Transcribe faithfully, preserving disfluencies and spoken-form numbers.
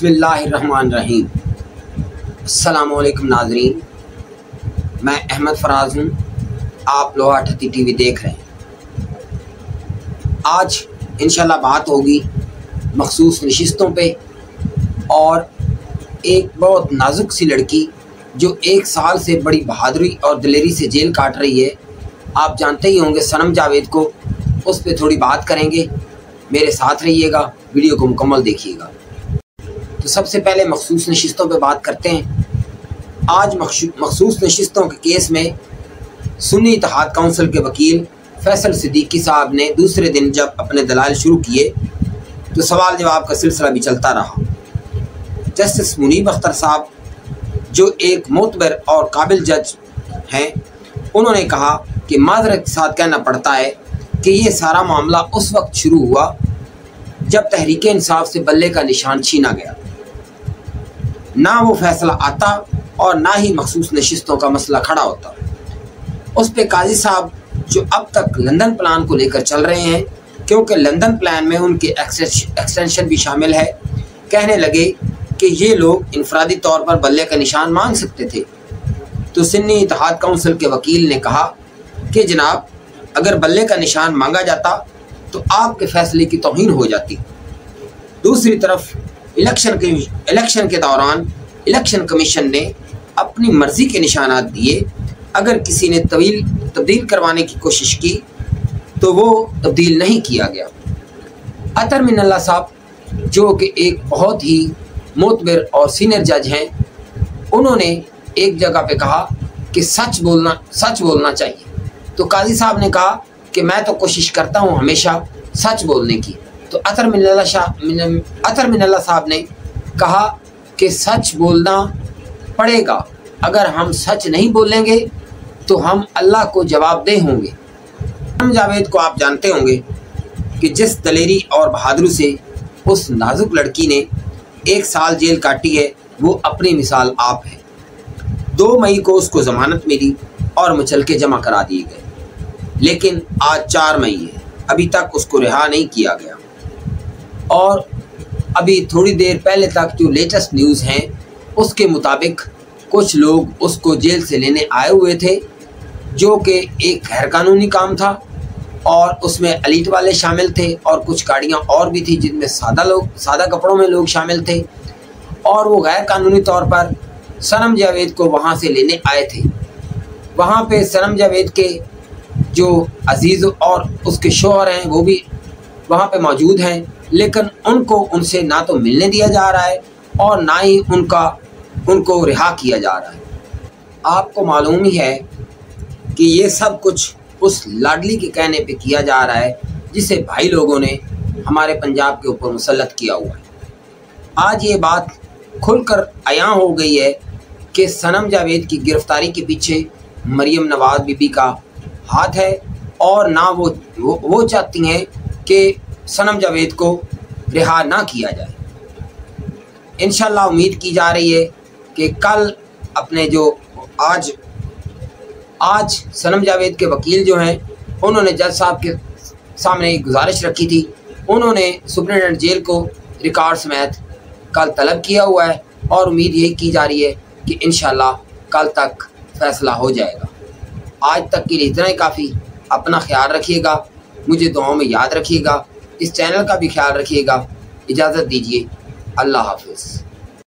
بسم اللہ الرحمن الرحیم۔ السلام علیکم ناظرین، میں احمد فراز ہوں، آپ لوہا ٹھتی ٹی وی دیکھ رہے ہیں۔ آج انشاءاللہ بات ہوگی مخصوص نشستوں پہ اور ایک بہت نازک سی لڑکی جو ایک سال سے بڑی بہادری اور دلیری سے جیل کاٹ رہی ہے۔ آپ جانتے ہی ہوں گے صنم جاوید کو، اس پہ تھوڑی بات کریں گے، میرے ساتھ رہیے گا، ویڈیو کو مکمل دیکھیے گا۔ تو سب سے پہلے مخصوص نشستوں پہ بات کرتے ہیں۔ آج مخصوص نشستوں کے کیس میں سنی اتحاد کونسل کے وکیل فیصل صدیقی صاحب نے دوسرے دن جب اپنے دلائل شروع کیے تو سوال جواب کا سلسلہ بھی چلتا رہا۔ جسٹس منیب اختر صاحب جو ایک معتبر اور قابل جج ہیں، انہوں نے کہا کہ معذرت کے ساتھ کہنا پڑتا ہے کہ یہ سارا معاملہ اس وقت شروع ہوا جب تحریک انصاف سے بلے کا نشان چھینا گیا۔ نہ وہ فیصلہ آتا اور نہ ہی مخصوص نشستوں کا مسئلہ کھڑا ہوتا۔ اس پہ قاضی صاحب جو اب تک لندن پلان کو لے کر چل رہے ہیں، کیونکہ لندن پلان میں ان کے ایکسٹینشن بھی شامل ہے، کہنے لگے کہ یہ لوگ انفرادی طور پر بلے کا نشان مانگ سکتے تھے۔ تو سنی اتحاد کونسل کے وکیل نے کہا کہ جناب، اگر بلے کا نشان مانگا جاتا تو آپ کے فیصلے کی توہین ہو جاتی۔ دوسری طرف الیکشن کے الیکشن کے دوران الیکشن کمیشن نے اپنی مرضی کے نشانات دیے۔ اگر کسی نے طویل تبدیل کروانے کی کوشش کی تو وہ تبدیل نہیں کیا گیا۔ عطر من اللہ صاحب جو کہ ایک بہت ہی معتبر اور سینئر جج ہیں، انہوں نے ایک جگہ پہ کہا کہ سچ بولنا سچ بولنا چاہیے۔ تو قاضی صاحب نے کہا کہ میں تو کوشش کرتا ہوں ہمیشہ سچ بولنے کی۔ تو عطر من اللہ شاہ عطر من اللہ صاحب نے کہا کہ سچ بولنا پڑے گا، اگر ہم سچ نہیں بولیں گے تو ہم اللہ کو جواب دہ ہوں گے۔ صنم جاوید کو آپ جانتے ہوں گے کہ جس دلیری اور بہادری سے اس نازک لڑکی نے ایک سال جیل کاٹی ہے، وہ اپنی مثال آپ ہے۔ دو مئی کو اس کو ضمانت ملی اور مچلکے جمع کرا دیے گئے، لیکن آج چار مئی ہے، ابھی تک اس کو رہا نہیں کیا گیا۔ اور ابھی تھوڑی دیر پہلے تک جو لیٹسٹ نیوز ہیں اس کے مطابق کچھ لوگ اس کو جیل سے لینے آئے ہوئے تھے، جو کہ ایک غیر قانونی کام تھا اور اس میں ایلیٹ والے شامل تھے اور کچھ گاڑیاں اور بھی تھیں جن میں سادہ لوگ سادہ کپڑوں میں لوگ شامل تھے، اور وہ غیر قانونی طور پر صنم جاوید کو وہاں سے لینے آئے تھے۔ وہاں پہ صنم جاوید کے جو عزیز اور اس کے شوہر ہیں وہ بھی وہاں پہ موجود ہیں، لیکن ان کو ان سے نہ تو ملنے دیا جا رہا ہے اور نہ ہی ان کا ان کو رہا کیا جا رہا ہے۔ آپ کو معلوم ہی ہے کہ یہ سب کچھ اس لاڈلی کے کہنے پہ کیا جا رہا ہے جسے بھائی لوگوں نے ہمارے پنجاب کے اوپر مسلط کیا ہوا ہے۔ آج یہ بات کھل کر عیاں ہو گئی ہے کہ صنم جاوید کی گرفتاری کے پیچھے مریم نواز بی بی کا ہاتھ ہے، اور نہ وہ وہ چاہتی ہیں کہ صنم جاوید کو رہا نہ کیا جائے۔ انشاءاللہ امید کی جا رہی ہے کہ کل اپنے جو آج آج صنم جاوید کے وکیل جو ہیں، انہوں نے جج صاحب کے سامنے ایک گزارش رکھی تھی، انہوں نے سپرنٹینڈنٹ جیل کو ریکارڈ سمیت کل طلب کیا ہوا ہے، اور امید یہی کی جا رہی ہے کہ انشاءاللہ کل تک فیصلہ ہو جائے گا۔ آج تک کے لیے اتنا ہی کافی۔ اپنا خیال رکھیے گا، مجھے دعاؤں میں یاد رکھیے گا، اس چینل کا بھی خیال رکھیے گا۔ اجازت دیجیے، اللہ حافظ۔